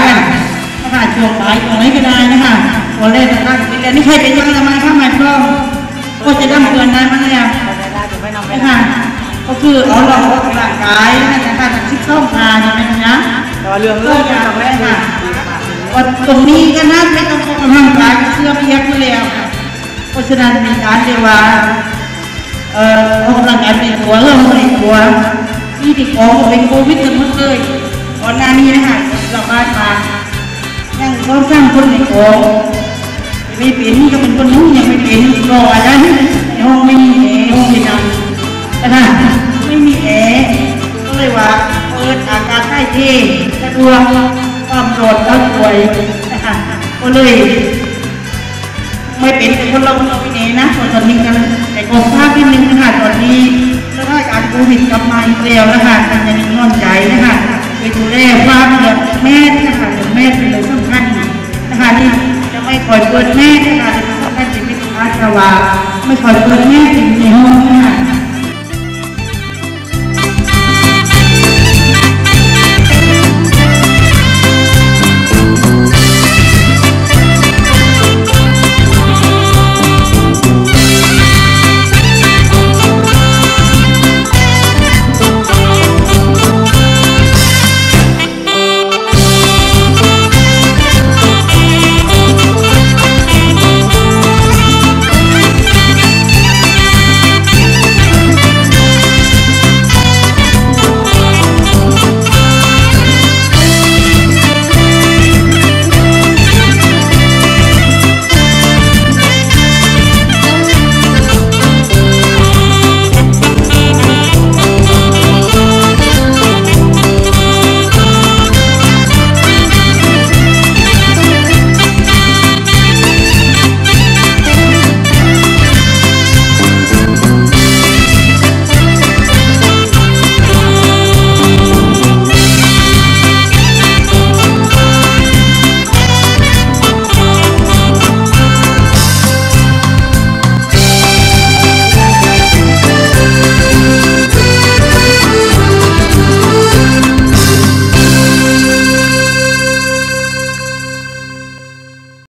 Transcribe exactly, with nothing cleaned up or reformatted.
กันนะคะช่วงบ่ายตรงไหนก็ได้นะคะวันแรกนะคะเป็นเรียนนี่ใครเป็นยังทำไมข้ามาช่วงก็จะดำเนินได้มั้งเนี่ยนะคะก็คือเอาเราออกกำลังกายนะคะการชิดซ้อมพาใช่ไหมนะเรื่องเรื่องอย่างแรกค่ะตรงนี้ก็น่าไม่ต้องออกกำลังกายเสื้อเพียกอยู่แล้วค่ะเพราะฉะนั้นมีการเรียกว่าเอ่อออกกำลังกายเป็นตัวเริ่มเป็นตัวที่ติดโควิดเป็นโควิดกันหมดเลยก่อนหน้านี้นะคะเราบ้านมายังเราสร้างคนในโคไม่เป็นก็เป็นคนนู้นยังไม่เป็นรออะไรในห้องไม่มีแอร์ห้องเย็นนะคะไม่มีแอร์ก็เลยว่าเปิดอากาศได้ที่สะดวกความโดดแล้วสวยนะคะก็เลยไม่เป็นคนเราเราไม่เน้นะตอนนี้กันแต่กองภาพนิดนึงนะคะตอนนี้สถานการณ์โควิดกลับมาอีกแล้วนะคะทางยังนอนใจนะคะไปดูแลความเดือดแม่นะคะเดือดแม่เป็นเรื่องสำคัญนะคะที่จะไม่คอยเปิดแม่นะคะจะต้องการจะเป็นอาชวาไม่คอยเปิดแม่ถึงในห้องนะคะ